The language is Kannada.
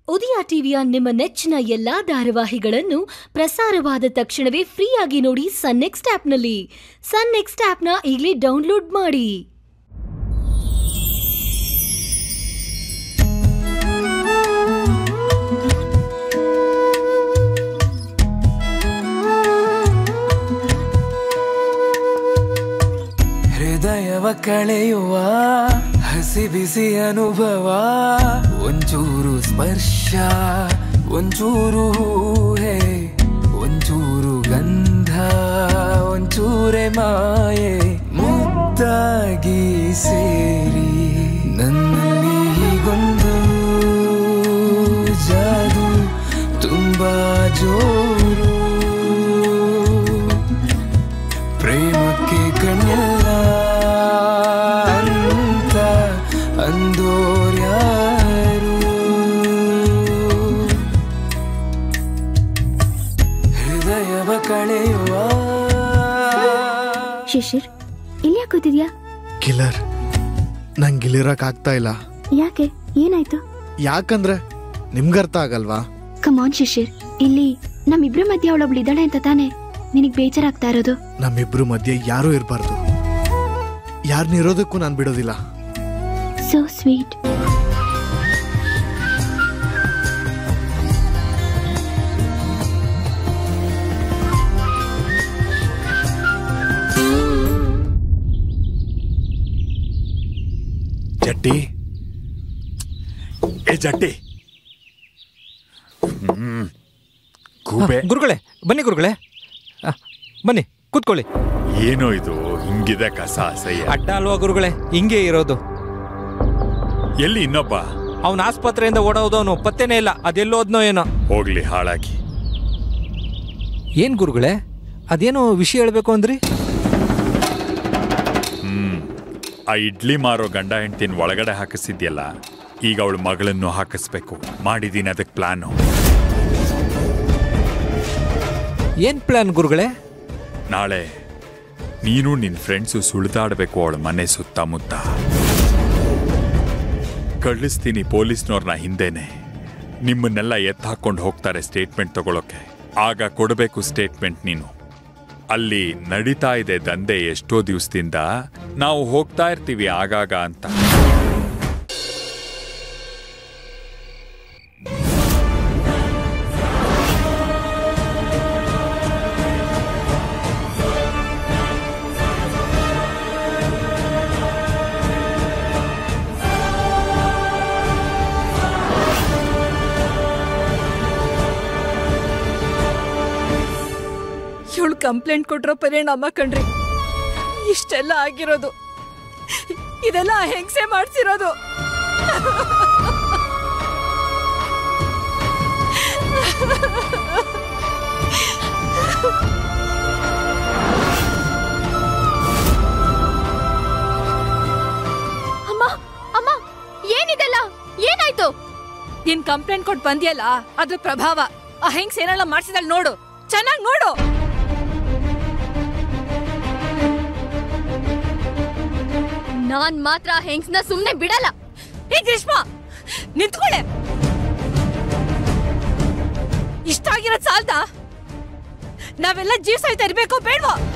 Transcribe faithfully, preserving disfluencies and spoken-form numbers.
ಉದಯ ಟಿವಿಯ ನಿಮ್ಮ ನೆಚ್ಚಿನ ಎಲ್ಲಾ ಧಾರಾವಾಹಿಗಳನ್ನು ಪ್ರಸಾರವಾದ ತಕ್ಷಣವೇ ಫ್ರೀಯಾಗಿ ನೋಡಿ ಸನ್ ನೆಕ್ಸ್ಟ್ ಆಪ್ನಲ್ಲಿ. ಸನ್ ನೆಕ್ಸ್ಟ್ ಆಪ್ನ ಈಗಲೇ ಡೌನ್ಲೋಡ್ ಮಾಡಿ. ಹೃದಯವ ಕಳೆಯುವ ಹಸಿ ಬಿಸಿ ಅನುಭವ, ಒಂಚೂರು ಸ್ಪರ್ಶ, ಒಂಚೂರು ಹೂಹೆ, ಒಂಚೂರು ಗಂಧ, ಒಂಚೂರೆ ಮಾಯೆ, ಮುದ್ದಾಗಿ ಸೇರಿ ನನ್ನಲ್ಲಿ ಹೀಗೊಂದು ಜಾದು ತುಂಬಾ ಜೋರು. ಪ್ರೇಮಕ್ಕೆ ಕಣ್ಣೆಲ್ಲ ಅಂತ ಅಂದೋರ್ಯಾರು, ಹೃದಯವ ಕಳೆಯುವ. ಶಿಶಿರ್, ಇಲ್ಲಿ ಯಾಕೆ ಕೂತಿದ್ಯಾ? ಕಿಲ್ಲರ್, ನಂಗೆ ಇಲ್ಲಿರಕ್ ಆಗ್ತಾ ಇಲ್ಲ. ಯಾಕೆ? ಏನಾಯ್ತು? ಯಾಕಂದ್ರೆ ನಿಮ್ಗರ್ಥ ಆಗಲ್ವಾ? ಕಮಾನ್ ಶಿಶಿರ್, ಇಲ್ಲಿ ನಮ್ಮಿಬ್ರ ಮಧ್ಯೆ ಅವಳೊಬ್ಳು ಇದ್ದಾಳೆ ಅಂತ ತಾನೆ ನಿನಗ್ ಬೇಜಾರಾಗ್ತಾ ಇರೋದು? ನಮ್ಮಿಬ್ರು ಮಧ್ಯೆ ಯಾರೂ ಇರಬಾರ್ದು. ಯಾರನ್ನಿರೋದಕ್ಕೂ ನಾನು ಬಿಡೋದಿಲ್ಲ. So sweet. ಜಟ್ಟಿ, ಏ ಜಟ್ಟಿ. ಗುರುಗಳೇ ಬನ್ನಿ, ಗುರುಗಳೇ ಬನ್ನಿ ಕೂತ್ಕೊಳ್ಳಿ. ಏನೋ ಇದು ಹಿಂಗಿದೆ ಕಸ ಅಸಹ್ಯ. ಅಡ್ಡ ಅಲ್ವಾ ಗುರುಗಳೇ, ಹಿಂಗೆ ಇರೋದು. ಎಲ್ಲಿ ಇನ್ನೊಬ್ಬ? ಅವನ ಆಸ್ಪತ್ರೆಯಿಂದ ಓಡೋದವನು ಪತ್ತೇನೇ ಇಲ್ಲ, ಅದೆಲ್ಲೋದ್ನೋ ಏನೋ. ಹೋಗ್ಲಿ ಹಾಳಾಗಿ. ಏನ್ ಗುರುಗಳೇ, ಅದೇನೋ ವಿಷಯ ಹೇಳ್ಬೇಕು ಅಂದ್ರಿ? ಹ್ಮ್ ಆ ಇಡ್ಲಿ ಮಾರೋ ಗಂಡ ಹೆಂಡ್ತಿನ ಒಳಗಡೆ ಹಾಕಿಸಿದ್ಯಲ್ಲ, ಈಗ ಅವಳ ಮಗಳನ್ನು ಹಾಕಿಸ್ಬೇಕು. ಮಾಡಿದೀನಿ ಅದಕ್ಕೆ ಪ್ಲಾನು. ಏನ್ ಪ್ಲಾನ್ ಗುರುಗಳೇ? ನಾಳೆ ನೀನು ನಿನ್ನ ಫ್ರೆಂಡ್ಸು ಸುಳಿದಾಡಬೇಕು ಅವಳ ಮನೆ ಸುತ್ತಮುತ್ತ. ಕಳಿಸ್ತೀನಿ ಪೊಲೀಸ್ನವ್ರನ್ನ ಹಿಂದೆನೆ. ನಿಮ್ಮನ್ನೆಲ್ಲ ಎತ್ತು ಹಾಕೊಂಡು ಹೋಗ್ತಾರೆ ಸ್ಟೇಟ್ಮೆಂಟ್ ತಗೊಳಕ್ಕೆ. ಆಗ ಕೊಡಬೇಕು ಸ್ಟೇಟ್ಮೆಂಟ್ ನೀನು. ಅಲ್ಲಿ ನಡೀತಾ ಇದೆ ದಂಧೆ ಎಷ್ಟೋ ದಿವಸದಿಂದ, ನಾವು ಹೋಗ್ತಾ ಇರ್ತೀವಿ ಆಗಾಗ ಅಂತ. ಇವಳು ಕಂಪ್ಲೇಂಟ್ ಕೊಟ್ಟಿರೋ ಪರಿಣಾಮ ಕಣ್ರಿ ಇಷ್ಟೆಲ್ಲ ಆಗಿರೋದು. ಇದೆಲ್ಲ ಹೆಂಗ್ಸೆ ಮಾಡ್ಸಿರೋದು. ಅಮ್ಮ ಅಮ್ಮ, ಏನಿದೆಲ್ಲ? ಏನಾಯ್ತು? ನೀನ್ ಕಂಪ್ಲೇಂಟ್ ಕೊಟ್ಟು ಬಂದಿಯಲ್ಲ, ಅದ್ರ ಪ್ರಭಾವ. ಆ ಹೆಂಗ್ಸ್ ಏನೆಲ್ಲ ಮಾಡ್ಸಿದಲ್ ನೋಡು, ಚೆನ್ನಾಗಿ ನೋಡು. ನಾನ್ ಮಾತ್ರ ಹೆಂಗ್ಸ್ನ ಸುಮ್ನೆ ಬಿಡಲ್ಲ. ಏ ಗ್ರೀಷ್ಮಾ, ನಿಂತ್ಕೊಳ್ಳೆ. ಇಷ್ಟ ಆಗಿರೋದ್ ಸಾಲ್ದ? ನಾವೆಲ್ಲ ಜೀವ ಸಹಿತ ಇರ್ಬೇಕು ಬೇಡ್ವಾ?